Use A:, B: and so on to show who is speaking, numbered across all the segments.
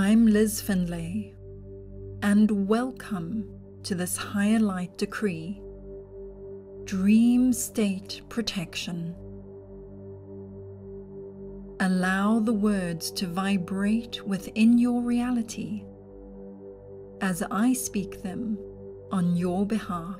A: I'm Liz Findlay, and welcome to this higher light decree, Dream State Protection. Allow the words to vibrate within your reality as I speak them on your behalf.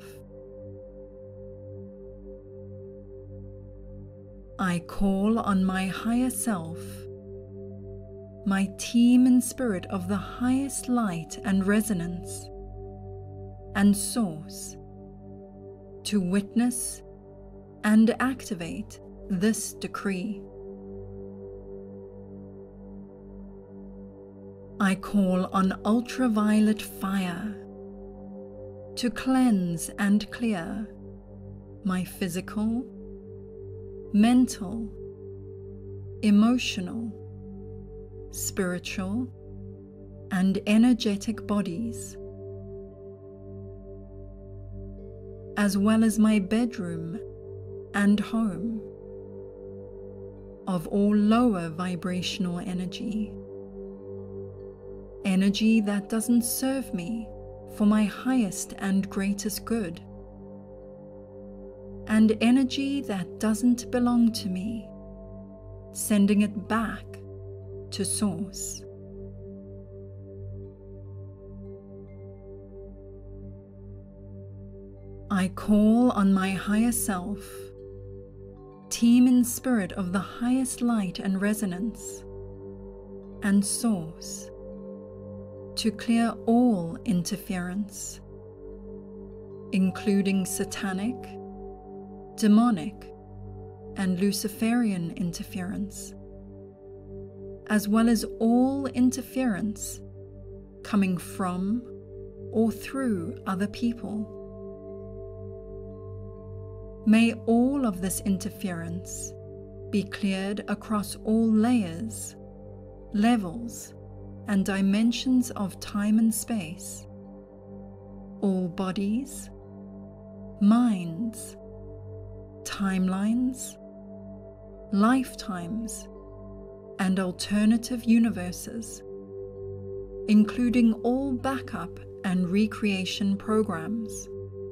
A: I call on my higher self, my team in spirit of the highest light and resonance and source, to witness and activate this decree. I call on ultraviolet fire to cleanse and clear my physical, mental, emotional, spiritual, and energetic bodies, as well as my bedroom and home, of all lower vibrational energy that doesn't serve me for my highest and greatest good, and energy that doesn't belong to me, sending it back to Source. I call on my higher self, team in spirit of the highest light and resonance and source, to clear all interference, including satanic, demonic, and Luciferian interference, as well as all interference coming from or through other people. May all of this interference be cleared across all layers, levels, and dimensions of time and space, all bodies, minds, timelines, lifetimes, and alternative universes, including all backup and recreation programs.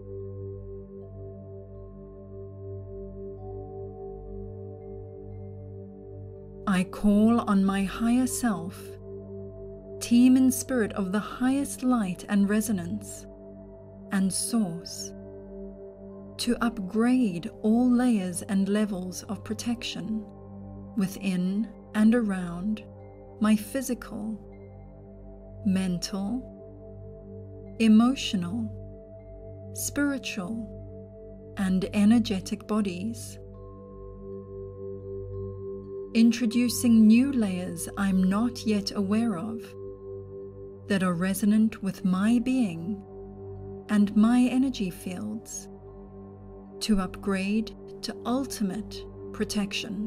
A: I call on my higher self, team in spirit of the highest light and resonance and source, to upgrade all layers and levels of protection within and around my physical, mental, emotional, spiritual, and energetic bodies, introducing new layers I'm not yet aware of that are resonant with my being and my energy fields, to upgrade to ultimate protection.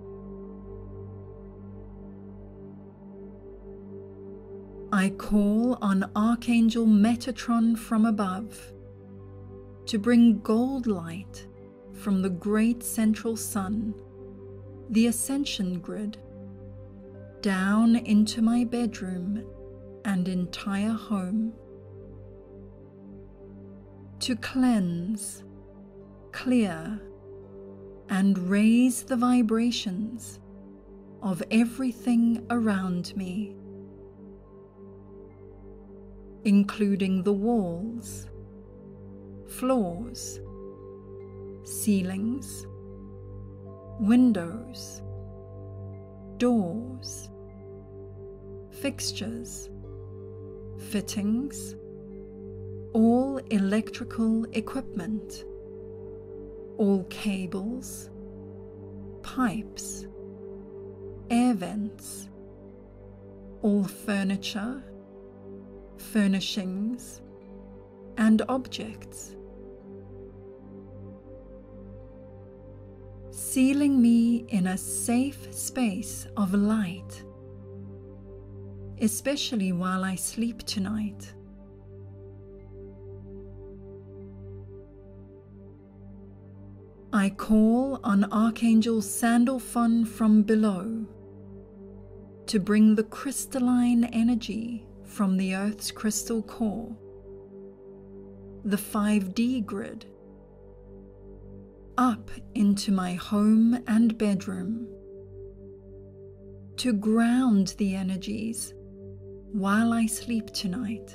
A: I call on Archangel Metatron from above to bring gold light from the great central sun, the ascension grid, down into my bedroom and entire home, to cleanse, clear, and raise the vibrations of everything around me, including the walls, floors, ceilings, windows, doors, fixtures, fittings, all electrical equipment, all cables, pipes, air vents, all furniture, furnishings, and objects, sealing me in a safe space of light, especially while I sleep tonight. I call on Archangel Sandalphon from below to bring the crystalline energy from the Earth's crystal core, the 5D grid, up into my home and bedroom, to ground the energies while I sleep tonight.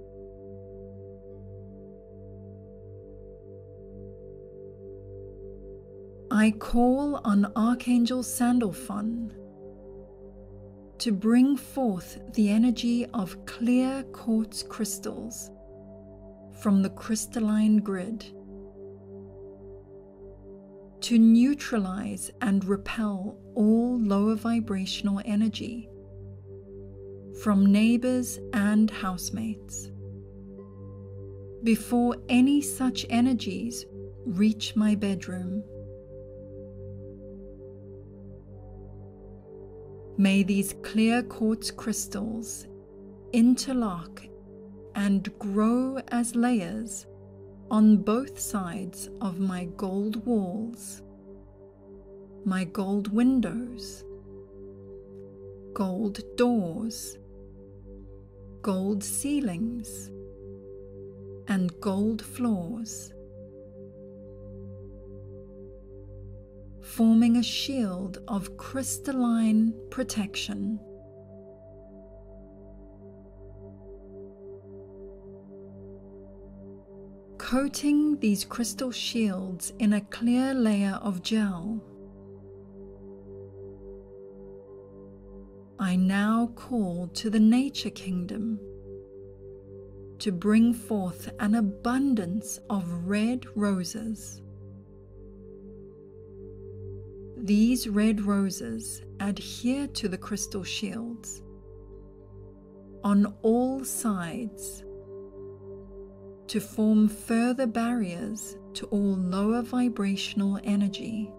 A: I call on Archangel Sandalphon to bring forth the energy of clear quartz crystals from the crystalline grid, to neutralize and repel all lower vibrational energy from neighbours and housemates, before any such energies reach my bedroom. May these clear quartz crystals interlock and grow as layers on both sides of my gold walls, my gold windows, gold doors, gold ceilings, and gold floors, forming a shield of crystalline protection. Coating these crystal shields in a clear layer of gel, I now call to the nature kingdom to bring forth an abundance of red roses. These red roses adhere to the crystal shields on all sides to form further barriers to all lower vibrational energy,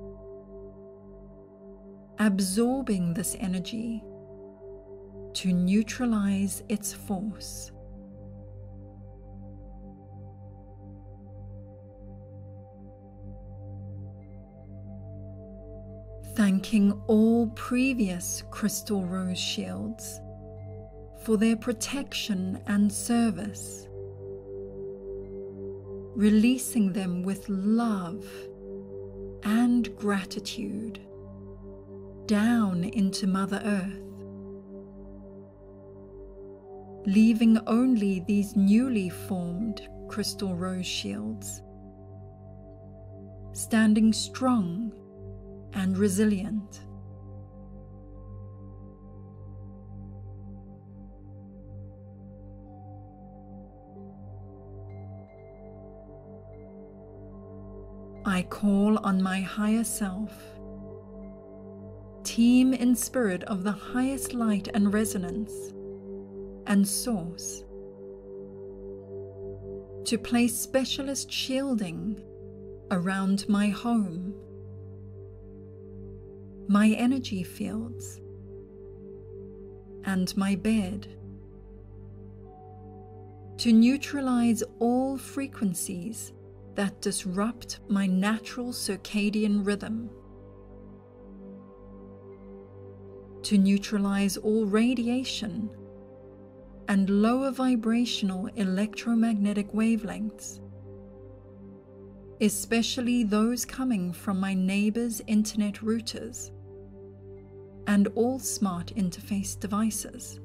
A: absorbing this energy to neutralize its force. Thanking all previous crystal rose shields for their protection and service, releasing them with love and gratitude down into Mother Earth, leaving only these newly formed crystal rose shields, standing strong and resilient. I call on my higher self, team in spirit of the highest light and resonance and source, to place specialist shielding around my home, my energy fields, and my bed, to neutralize all frequencies that disrupt my natural circadian rhythm, to neutralize all radiation and lower vibrational electromagnetic wavelengths, especially those coming from my neighbours' internet routers and all smart interface devices.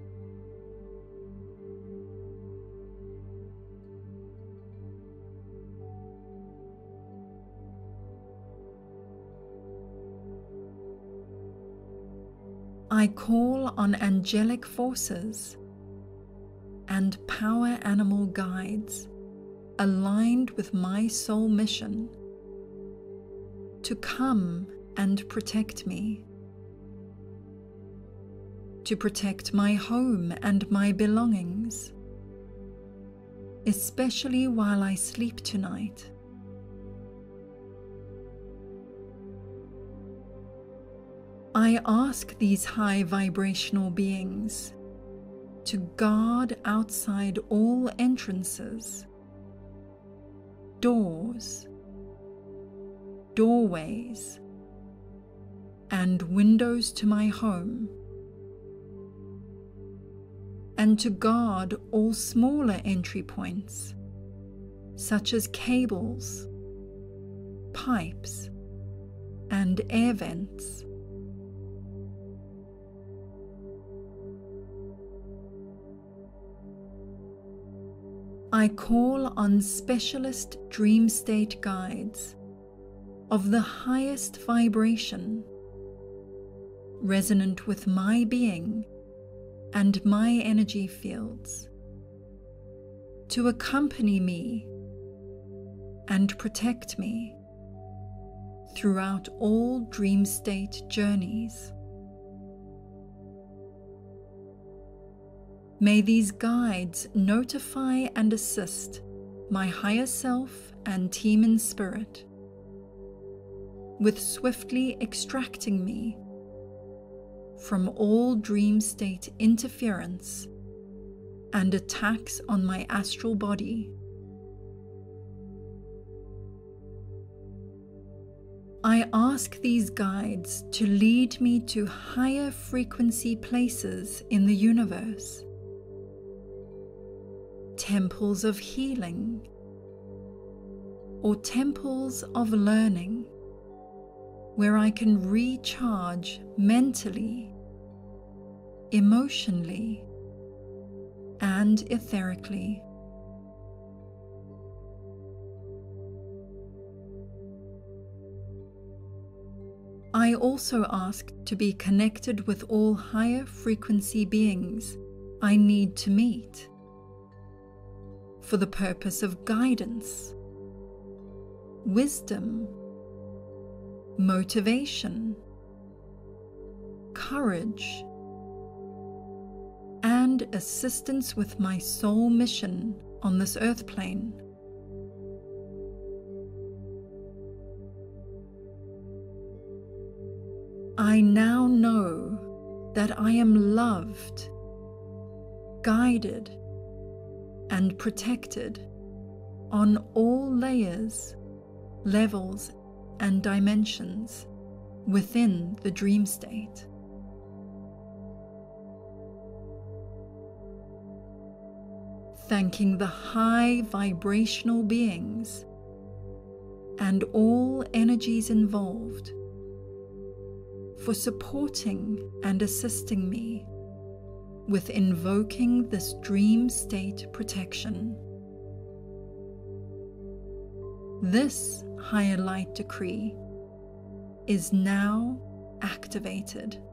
A: I call on angelic forces and power animal guides aligned with my soul mission to come and protect me, to protect my home and my belongings, especially while I sleep tonight. I ask these high vibrational beings to guard outside all entrances, doors, doorways, and windows to my home and to guard all smaller entry points, such as cables, pipes, and air vents. I call on specialist dream state guides of the highest vibration, resonant with my being and my energy fields, to accompany me and protect me throughout all dream state journeys. May these guides notify and assist my higher self and team in spirit with swiftly extracting me from all dream state interference and attacks on my astral body. I ask these guides to lead me to higher frequency places in the universe, temples of healing, or temples of learning, where I can recharge mentally, emotionally, and etherically. I also ask to be connected with all higher frequency beings I need to meet for the purpose of guidance, wisdom, motivation, courage, and assistance with my soul mission on this earth plane. I now know that I am loved, guided, and protected on all layers, levels, and dimensions within the dream state. Thanking the high vibrational beings and all energies involved for supporting and assisting me with invoking this dream state protection. This higher light decree is now activated.